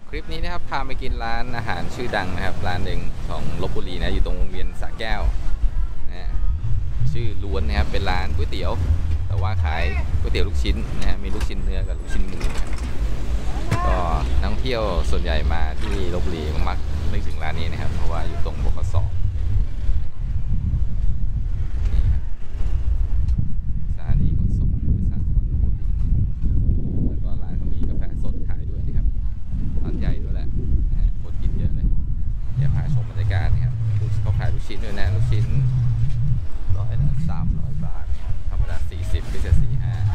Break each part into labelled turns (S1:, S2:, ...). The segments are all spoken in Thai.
S1: คลิปนี้นะครับพาไปกินร้านอาหารชื่อดังนะครับร้านหนึ่งของลพบุรีนะอยู่ตรงวงเวียนสระแก้วนะชื่อล้วนนะครับเป็นร้านก๋วยเตี๋ยวแต่ว่าขายก๋วยเตี๋ยวลูกชิ้นนะฮะมีลูกชิ้นเนื้อกับลูกชิ้นหมูนะก็นักท่องเที่ยวส่วนใหญ่มาที่ลพบุรีก็มักนึกถึงร้านนี้นะครับเพราะว่าอยู่ตรงบขส. สถานีขนส่งบริษัทจังหวัดลพบุรีแล้วก็ร้านเขามีกาแฟสดขายด้วยนะครับร้านใหญ่ด้วยแหละนะฮะคนกินเยอะเลยเดี๋ยวพาชมบรรยากาศนะครับเขาขายลูกชิ้นด้วยนะลูกชิ้น300 บาทธรรมดา40พิเศษ45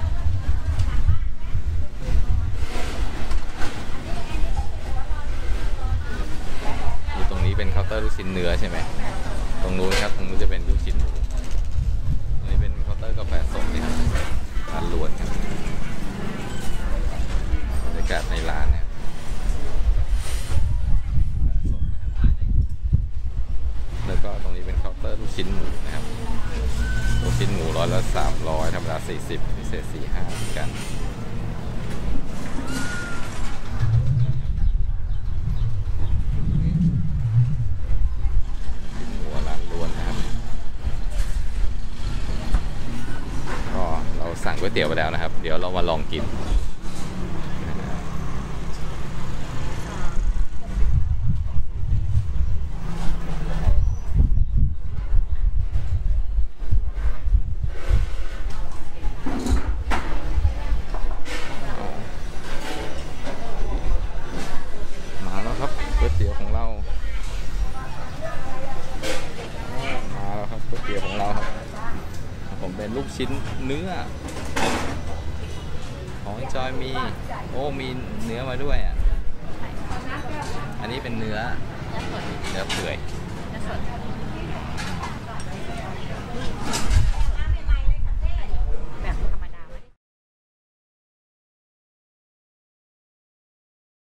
S1: อยู่ตรงนี้เป็นเคาน์เตอร์ลูกชิ้นเนื้อใช่ไหมตรงนู้นครับตรงนู้นจะเป็นลูกชิ้นหมูตรงนี้เป็นเคาน์เตอร์กาแฟสดนะครับร้านล้วนครับบรรยากาศในร้านเนี่ยสดนะครับแล้วก็ตรงนี้เป็นเคาน์เตอร์ลูกชิ้นหมูนะครับลูกชิ้นหมูร้อยละ300ธรรมดา40พิเศษ45เหมือนกันหมูร้านล้วนนะครับก็เราสั่งก๋วยเตี๋ยวไปแล้วนะครับเดี๋ยวเรามาลองกินมาแล้วครับก๋วยเตี๋ยวของเรามาแล้วครับก๋วยเตี๋ยวของเราครับผมเป็นลูกชิ้นเนื้อของจอยมีมีเนื้อมาด้วยอ่ะอันนี้เป็นเนื้อเปื่อย